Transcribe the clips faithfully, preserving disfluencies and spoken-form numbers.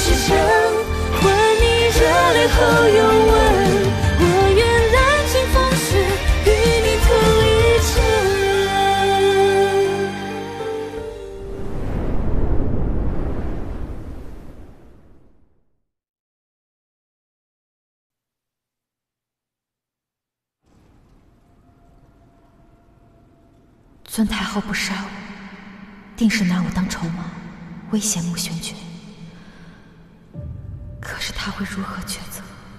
是真，换你热烈后又温。我愿揽尽风雪，与你同一程。 尊太后不杀我，定是拿我当筹码，威胁穆玄觉。可是他会如何抉择？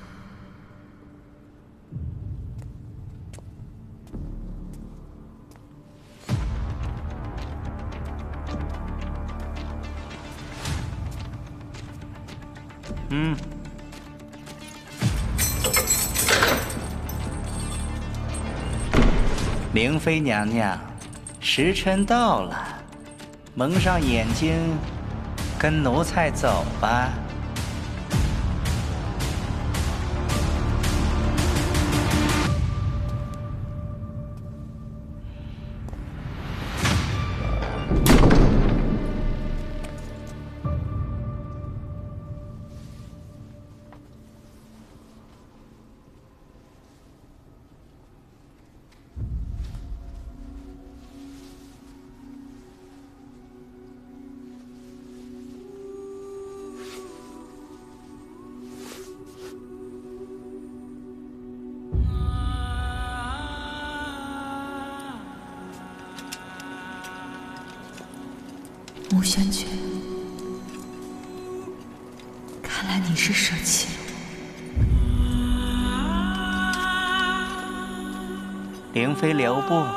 嗯。灵妃娘娘，时辰到了，蒙上眼睛，跟奴才走吧。 穆玄觉，看来你是舍弃了我。灵妃留步。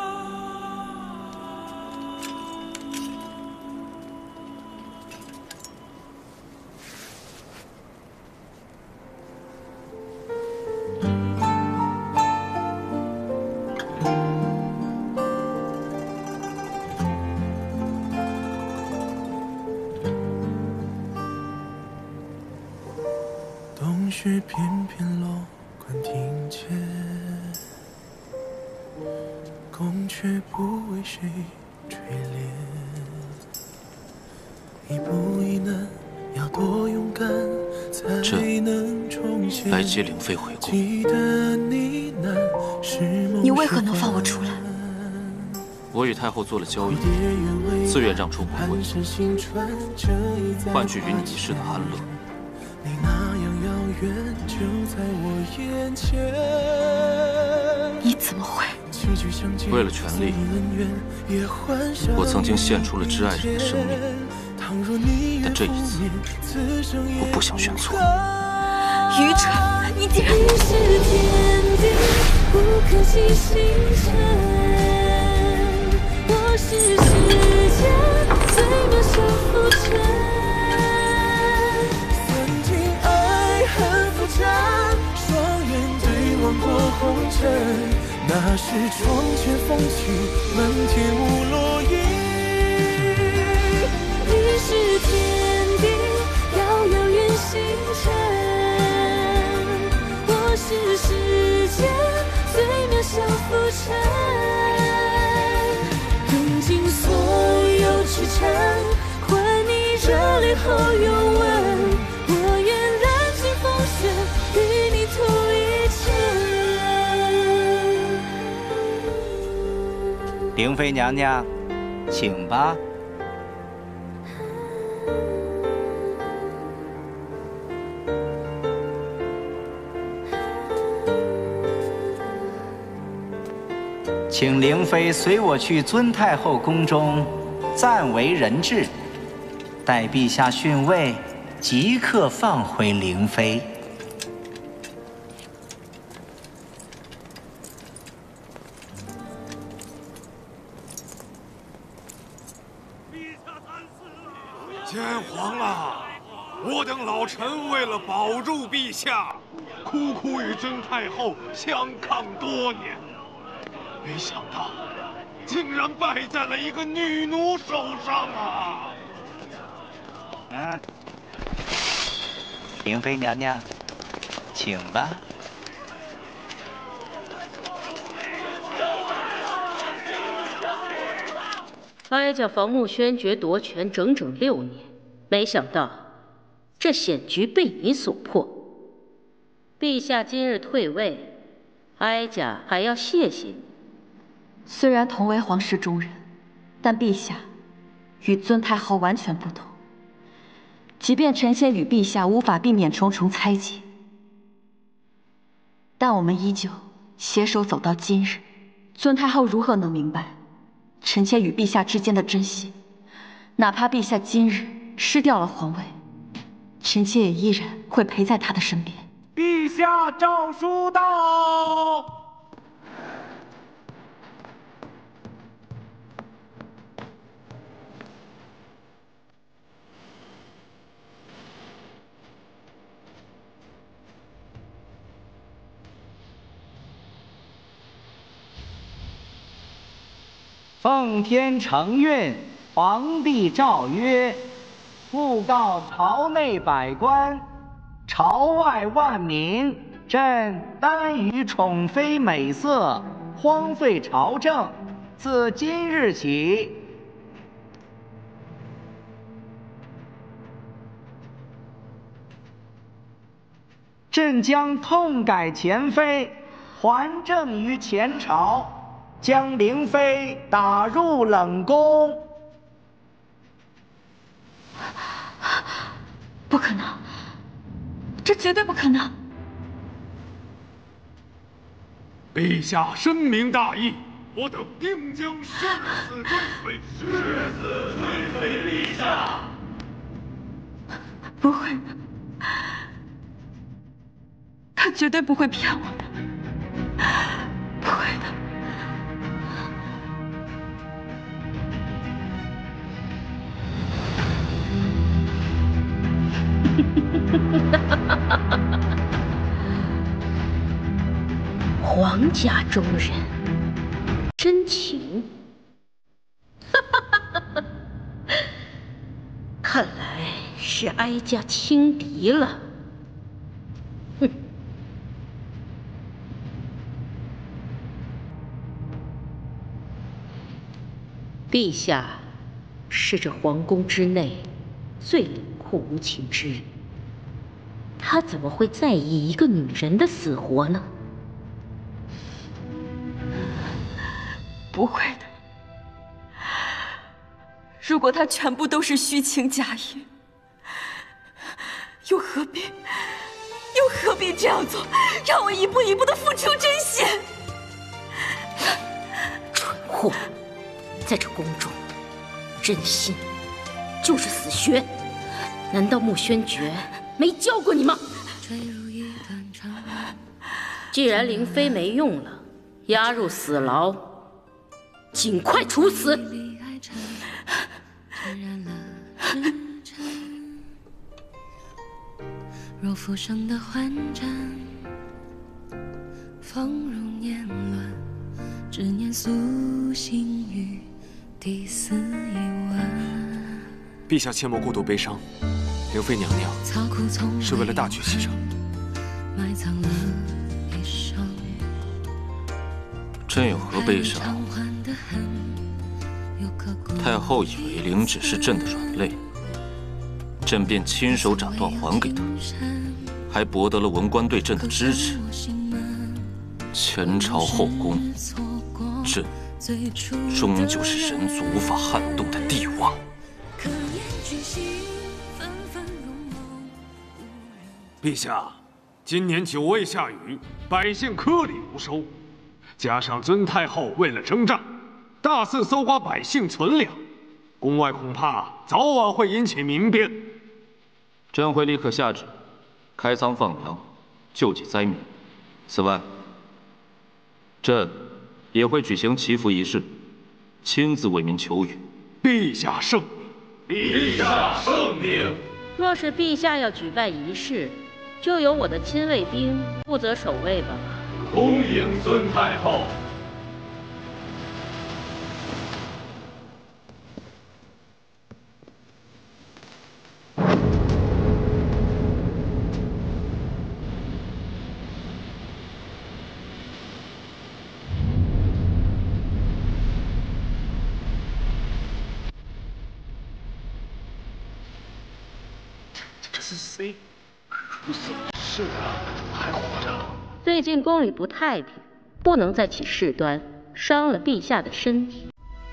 冬雪片片落关庭前，宫阙不为谁垂怜。一步一难，要多勇敢才能重现。 来接灵妃回宫。 你为何能放我出来？ 我与太后做了交易，自愿让出国会，换取与你一世的安乐。 你那样遥远，就在我眼前。 你怎么会？ 为了权力，我曾经献出了挚爱人的生命，但这一次，我不想选错。 愚蠢！你竟然！ 你是天地不可及星辰，我是世间最渺小浮尘。 曾经爱恨复杂，双眼对望过红尘。那时窗前风起，满天无落英。 你是天地遥遥远星辰，我是世间最渺小浮尘。用尽所有痴缠，换你热烈后又温。我愿揽尽风雪，与你同一程。 灵妃娘娘，请吧。请灵妃随我去尊太后宫中，暂为人质，待陛下逊位，即刻放回灵妃。 天皇啊，我等老臣为了保住陛下，苦苦与尊太后相抗多年，没想到竟然败在了一个女奴手上啊！ 嗯，灵妃娘娘，请吧。 哀家防穆宣爵夺权整整六年，没想到这险局被你所破。陛下今日退位，哀家还要谢谢你。 虽然同为皇室中人，但陛下与尊太后完全不同。即便臣妾与陛下无法避免重重猜忌，但我们依旧携手走到今日。尊太后如何能明白臣妾与陛下之间的珍惜？哪怕陛下今日失掉了皇位，臣妾也依然会陪在他的身边。 陛下诏书到。 奉天承运，皇帝诏曰：布告朝内百官，朝外万民，朕耽于宠妃美色，荒废朝政，自今日起，朕将痛改前非，还政于前朝。将灵妃打入冷宫。 不可能，这绝对不可能！ 陛下深明大义，我等定将誓死追随，誓死追随陛下。 不会的，他绝对不会骗我的，不会的。 皇家中人，真情。看来是哀家轻敌了。哼！陛下是这皇宫之内最冷酷无情之人，他怎么会在意一个女人的死活呢？ 不会的。如果他全部都是虚情假意，又何必又何必这样做，让我一步一步的付出真心？ 蠢货，在这宫中，真心就是死穴。难道穆宣爵没教过你吗？既然灵妃没用了，押入死牢，尽快处死。 若浮生的欢战，风如年轮，只念苏醒于第四一吻。 陛下切莫过度悲伤，灵妃娘娘是为了大局牺牲。 埋藏了一生， 朕有何悲伤？太后以为灵只是朕的软肋，朕便亲手斩断还给她，还博得了文官对朕的支持。前朝后宫，朕终究是人族无法撼动的帝王。 陛下，今年久未下雨，百姓颗粒无收，加上尊太后为了征战，大肆搜刮百姓存粮，宫外恐怕早晚会引起民变。 朕会立刻下旨，开仓放粮，救济灾民。此外，朕也会举行祈福仪式，亲自为民求雨。 陛下圣明，陛下圣明。 若是陛下要举办仪式，就由我的亲卫兵负责守卫吧。 恭迎尊太后。 是谁？出什么事了？还活着？ 最近宫里不太平，不能再起事端，伤了陛下的身体。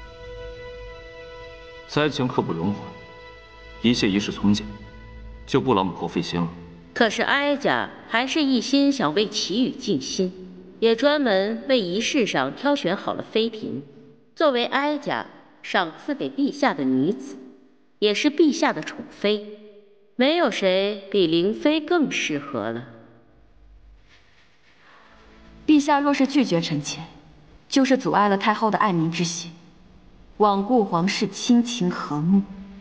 灾情刻不容缓，一切仪式从简，就不劳母后费心了。 可是哀家还是一心想为祁瑀尽心，也专门为仪式上挑选好了妃嫔，作为哀家赏赐给陛下的女子，也是陛下的宠妃，没有谁比灵妃更适合了。 陛下若是拒绝臣妾，就是阻碍了太后的爱民之心，罔顾皇室亲情和睦。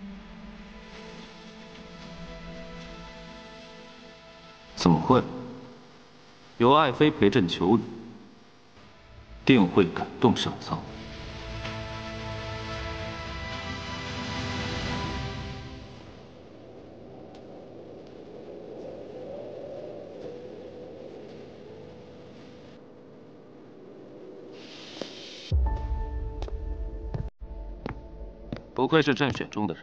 怎么会？有爱妃陪朕求雨，定会感动上苍。不愧是朕选中的人，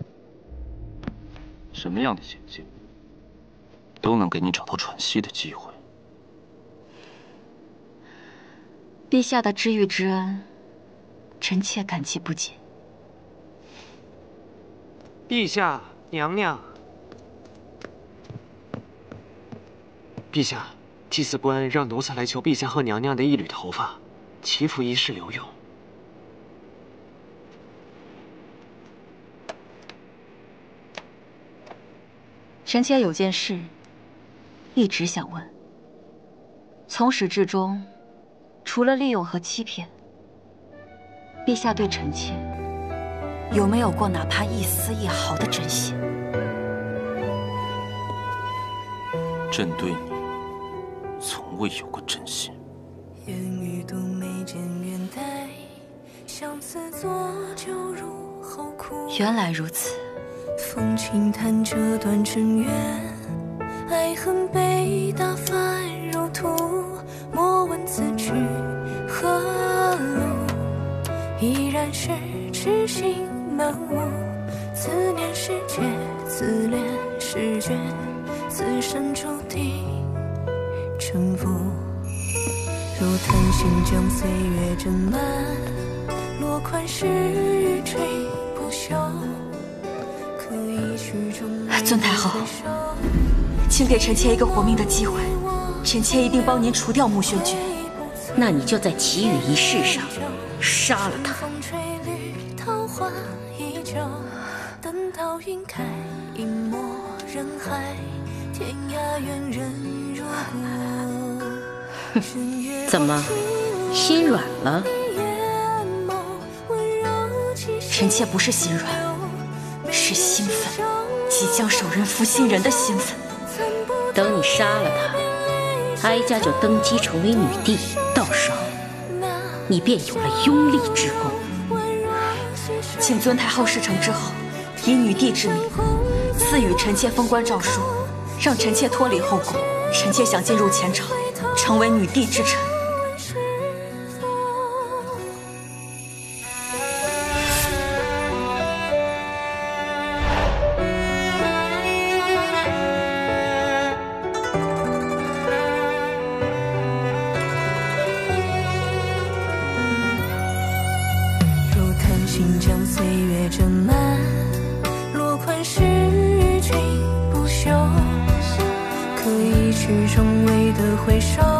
什么样的险境都能给你找到喘息的机会。 陛下的知遇之恩，臣妾感激不尽。 陛下，娘娘。陛下，祭祀官让奴才来求陛下和娘娘的一缕头发，祈福仪式留用。 臣妾有件事，一直想问。从始至终，除了利用和欺骗，陛下对臣妾有没有过哪怕一丝一毫的真心？ 朕对你从未有过真心。 烟雨都眉间远带，相思作酒入喉苦。 原来如此。 风轻弹这段尘缘，爱恨被打翻如土。莫问此去何路，依然是痴心难悟。思念是劫，自恋是眷，此生注定沉浮。如叹息将岁月斟满，落款是日垂不朽。 尊太后，请给臣妾一个活命的机会，臣妾一定帮您除掉穆宣爵。 那你就在祈雨仪式上杀了他。怎么，心软了？ 臣妾不是心软，是兴奋，即将手刃负心人的兴奋。 等你杀了他，哀家就登基成为女帝，到时候你便有了拥立之功。 请尊太后事成之后，以女帝之名赐予臣妾封官诏书，让臣妾脱离后宫。臣妾想进入前朝，成为女帝之臣。 将岁月斟满，落款是日君不朽，可以曲终未得回首。